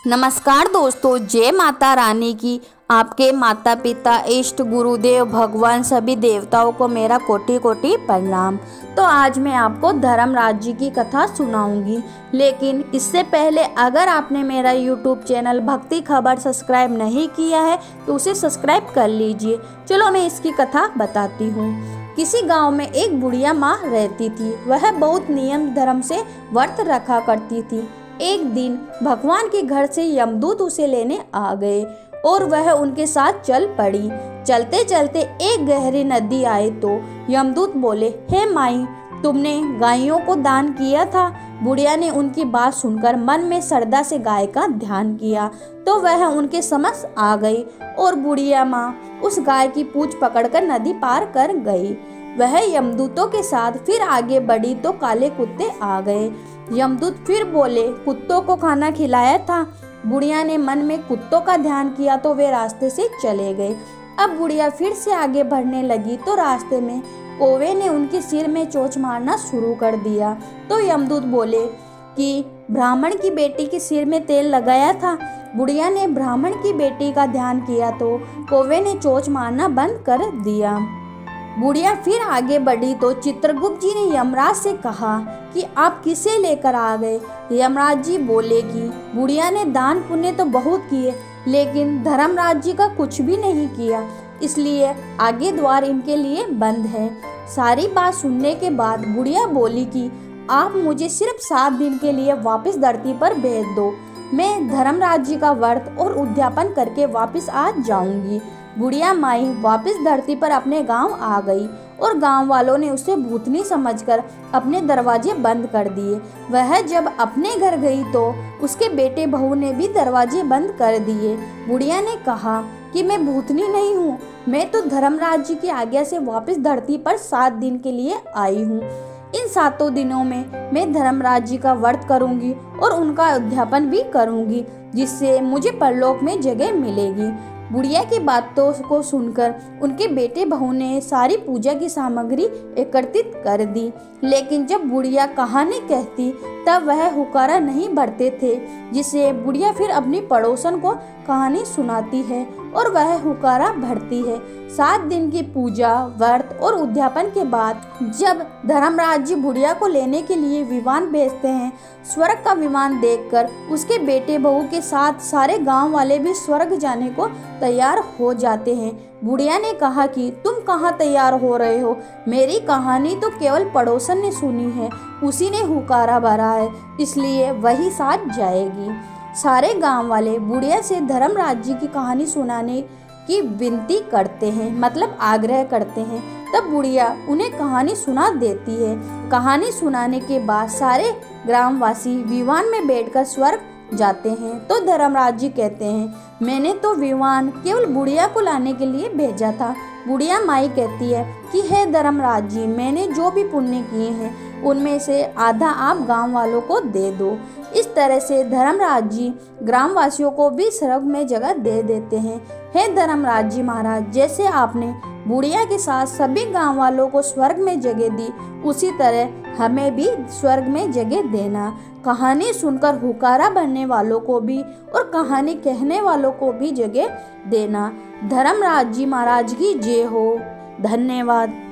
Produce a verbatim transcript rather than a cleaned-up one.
नमस्कार दोस्तों, जय माता रानी की। आपके माता पिता, इष्ट, गुरुदेव, भगवान सभी देवताओं को मेरा कोटि कोटि प्रणाम। तो आज मैं आपको धर्मराज जी की कथा सुनाऊंगी, लेकिन इससे पहले अगर आपने मेरा यूट्यूब चैनल भक्ति खबर सब्सक्राइब नहीं किया है तो उसे सब्सक्राइब कर लीजिए। चलो मैं इसकी कथा बताती हूँ। किसी गांव में एक बुढ़िया माँ रहती थी। वह बहुत नियम धर्म से व्रत रखा करती थी। एक दिन भगवान के घर से यमदूत उसे लेने आ गए और वह उनके साथ चल पड़ी। चलते चलते एक गहरी नदी आए तो यमदूत बोले, हे माई, तुमने गायों को दान किया था। बुढ़िया ने उनकी बात सुनकर मन में श्रद्धा से गाय का ध्यान किया तो वह उनके समक्ष आ गई और बुढ़िया माँ उस गाय की पूंछ पकड़कर नदी पार कर गई। वह यमदूतों के साथ फिर आगे बढ़ी तो काले कुत्ते आ गए। यमदूत फिर बोले, कुत्तों को खाना खिलाया था। बुढ़िया ने मन में कुत्तों का ध्यान किया तो वे रास्ते से चले गए। अब बुढ़िया फिर से आगे बढ़ने लगी तो रास्ते में कौवे ने उनके सिर में चोंच मारना शुरू कर दिया। तो यमदूत बोले कि ब्राह्मण की बेटी के सिर में तेल लगाया था। बुढ़िया ने ब्राह्मण की बेटी का ध्यान किया तो कौवे ने चोंच मारना बंद कर दिया। बुढ़िया फिर आगे बढ़ी तो चित्रगुप्त जी ने यमराज से कहा कि आप किसे लेकर आ गए। यमराज जी बोले कि बुढ़िया ने दान पुण्य तो बहुत किए, लेकिन धर्मराज जी का कुछ भी नहीं किया, इसलिए आगे द्वार इनके लिए बंद है। सारी बात सुनने के बाद बुढ़िया बोली कि आप मुझे सिर्फ सात दिन के लिए वापस धरती पर भेज दो। मैं धर्मराज जी का व्रत और उद्यापन करके वापस आ जाऊंगी। बुढ़िया माई वापस धरती पर अपने गांव आ गई और गांव वालों ने उसे भूतनी समझकर अपने दरवाजे बंद कर दिए। वह जब अपने घर गई तो उसके बेटे बहू ने भी दरवाजे बंद कर दिए। बुढ़िया ने कहा कि मैं भूतनी नहीं हूँ, मैं तो धर्मराज जी की आज्ञा से वापस धरती पर सात दिन के लिए आई हूँ। इन सातों दिनों में मैं धर्मराज जी का व्रत करूंगी और उनका अध्यापन भी करूंगी, जिससे मुझे परलोक में जगह मिलेगी। बुढ़िया की बातों को सुनकर उनके बेटे बहू ने सारी पूजा की सामग्री एकत्रित कर दी, लेकिन जब बुढ़िया कहानी कहती तब वह हुकारा नहीं भरते थे, जिससे बुढ़िया फिर अपनी पड़ोसन को कहानी सुनाती है और वह हुकारा भरती है। सात दिन की पूजा, व्रत और उद्यापन के बाद जब धर्मराज जी बुढ़िया को लेने के लिए विमान भेजते हैं, स्वर्ग का विमान देखकर उसके बेटे बहू के साथ सारे गांव वाले भी स्वर्ग जाने को तैयार हो जाते हैं। बुढ़िया ने कहा कि तुम कहाँ तैयार हो रहे हो? मेरी कहानी तो केवल पड़ोसन ने सुनी है, उसी ने हुकारा भरा है, इसलिए वही साथ जाएगी। सारे गांव वाले बुढ़िया से धर्मराज जी की कहानी सुनाने की विनती करते हैं, मतलब आग्रह करते हैं। तब बुढ़िया उन्हें कहानी सुना देती है। कहानी सुनाने के बाद सारे ग्रामवासी विमान में बैठकर स्वर्ग जाते हैं। तो धर्मराज जी कहते हैं, मैंने तो विमान केवल बुढ़िया को लाने के लिए भेजा था। बुढ़िया माई कहती है कि हे धर्मराज जी, मैंने जो भी पुण्य किए हैं उनमें से आधा आप गांव वालों को दे दो। इस तरह से धर्मराज जी ग्रामवासियों को भी स्वर्ग में जगह दे देते हैं। हे धर्मराज जी महाराज, जैसे आपने बुढ़िया के साथ सभी गांव वालों को स्वर्ग में जगह दी, उसी तरह हमें भी स्वर्ग में जगह देना। कहानी सुनकर हुकारा भरने वालों को भी और कहानी कहने वालों को भी जगह देना। धर्मराज जी महाराज की जय हो। धन्यवाद।